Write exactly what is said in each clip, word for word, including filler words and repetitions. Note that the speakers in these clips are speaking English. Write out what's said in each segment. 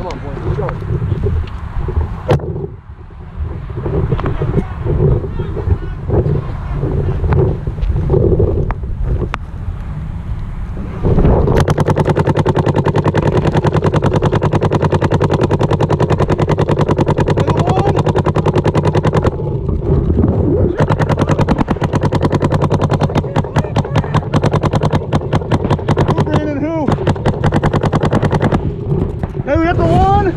Come on, boy. Keep going. Hey, we got the one.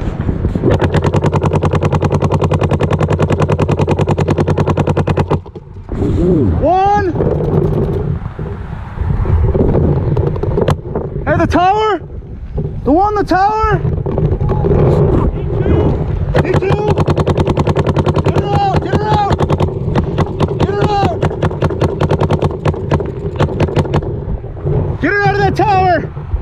One. Hey, the tower. The one, the tower. D two. D two. Get her out. Get her out. Get her out. Get her out of that tower.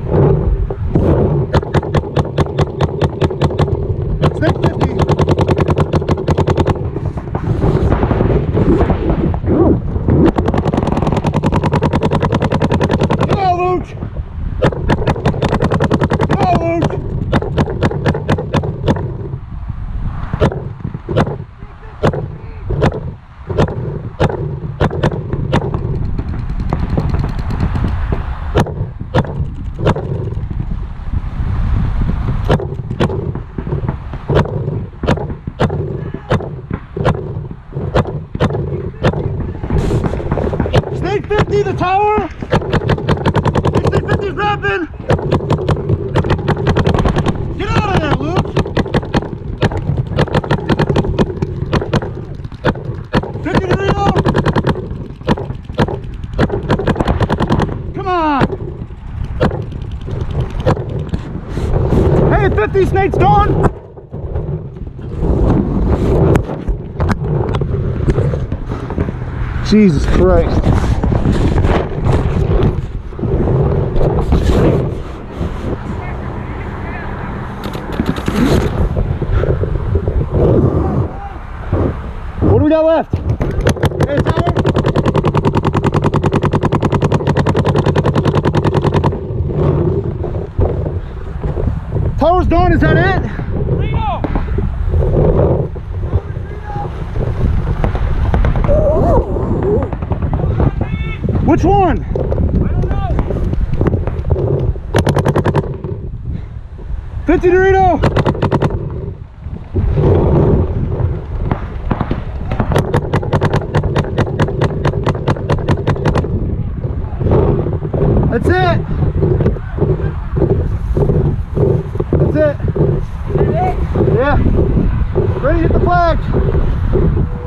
Snake fifty, the tower. Snake fifty's rapping. Get out of there, Luke. fifty to Reno. Come on. Hey, fifty, Snake's gone. Jesus Christ. What do we got left? Hey, tower. Tower's gone, is that it? Reno. Which one? I don't know. fifty Dorito. That's it. That's it. That's it? Yeah. Ready to hit the flag.